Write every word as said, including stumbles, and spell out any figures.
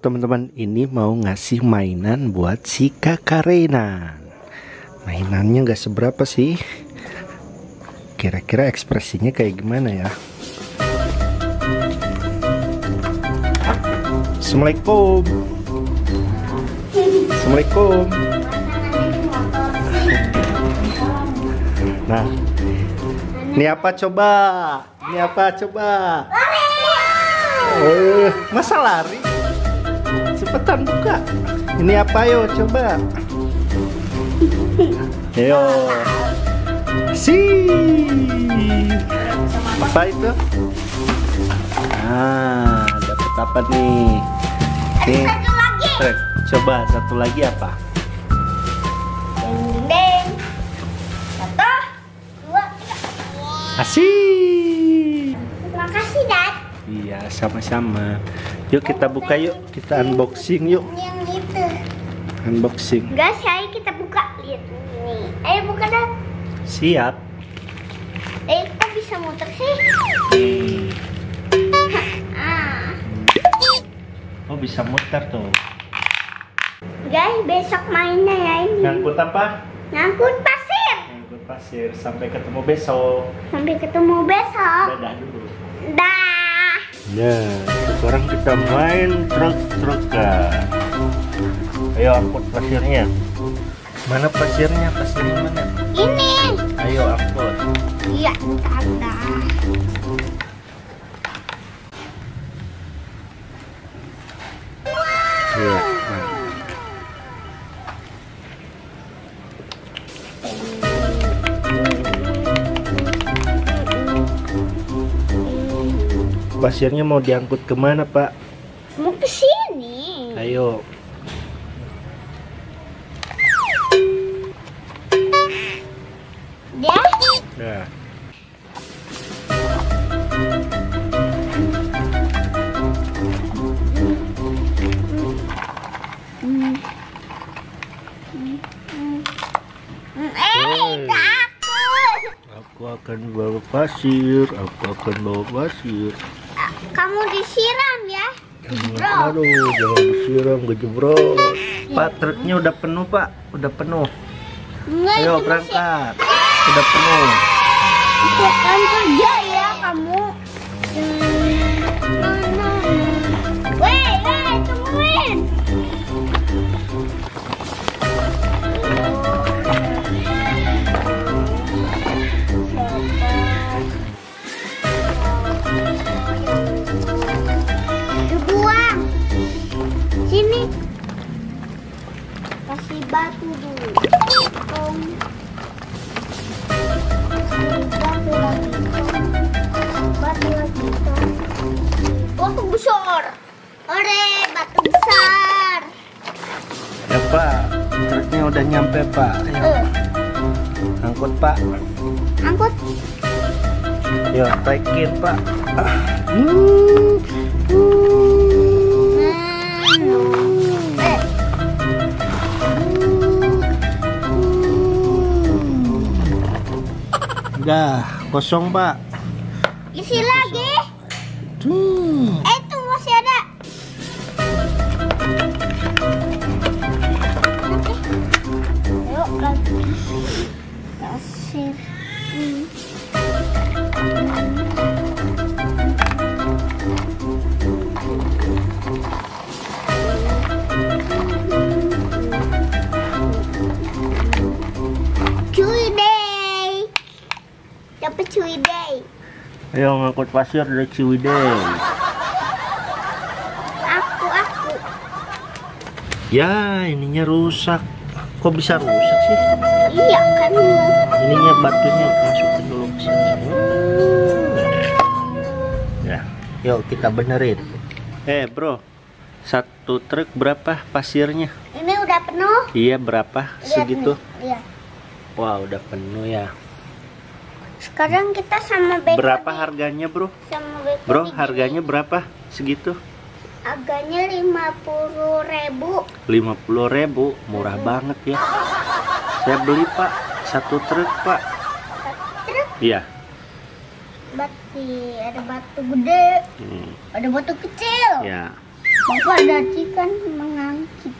teman-teman, ini mau ngasih mainan buat si kakak Reina. Mainannya nggak seberapa sih. Kira-kira ekspresinya kayak gimana ya? Assalamualaikum. Assalamualaikum. Nah, ini apa coba? Ini apa coba? Oh, masa lari? Cepetan buka. Ini apa yo coba? Ayo. Si. Apa itu? Ah, dapat apa nih? Nih. Satu lagi. Trek, coba satu lagi apa? Ding ding. Satu, dua, tiga. Asik. Terima kasih, Dad. Iya, sama-sama. Yuk kita buka yuk, kita unboxing yuk. Yang itu. Unboxing. Guys, ayo kita buka. Lihat nih. Ayo buka, Dad. Siap. Eh, kok bisa muter sih? Hmm. Ah. Oh, bisa muter tuh. Guys, besok mainnya ya ini. Ngangkut apa? Ngangkut pasir. Ngangkut pasir. Sampai ketemu besok. Sampai ketemu besok. Dadah dulu. Dah. Ya, sekarang kita main truk-trukan. Ayo angkut pasirnya. Mana pasirnya? Pasirnya mana? Ini. Ayo angkut. Iya, ada. Iya. Nah. Pasirnya mau diangkut kemana, Pak? Mau ke sini. Ayo. Dia. Nah. Hmm. Hmm. Hmm. Eh, takut. Aku akan bawa pasir. Aku akan bawa pasir. Kamu disiram ya? Aduh, jangan disiram, gejebrot. Pak, truknya udah penuh, Pak. Udah penuh. Enggak, Ayo itu masih- berangkat. Udah penuh. Bukan kerja ya kamu. Hmm. No, no, no. Weh, weh, tungguin. Dibuang. Sini. Kasih batu dulu. Tong. Batu lagi. Batu lagi. Batu besar. Ore, batu besar. Ya, Pak. Truknya udah nyampe, Pak. Ayo, Eh, angkut, Pak. angkut. Yo, taikin, Pak. Ah. Hmm. Eh, Udah kosong, Pak. isi lagi. Hmm. Eh, itu masih ada. Yuk, lagi. Pasir. Hmm. Cuy day. Dapat cuy day. Ayo ngangkut pasir dari Ciwidey. Aku, aku. Ya, ininya rusak. Kok bisa rusak sih? Iya kan. Ininya batunya masukin dulu ke sini. Ya, yuk kita benerin. Eh, bro, satu truk berapa pasirnya? Ini udah penuh. Iya, berapa? Lihat Segitu? nih, Iya. Wah, udah penuh ya. Sekarang kita sama Beko. Berapa nih. harganya, bro? Sama Beko. Bro, nih. harganya berapa? Segitu? Harganya lima puluh ribu. lima puluh ribu, murah banget ya. Saya beli, Pak, satu truk, Pak. Truk. Iya. Bati, ada batu gede, Hmm, ada batu kecil. ya. Bapak tadi kan mengangkit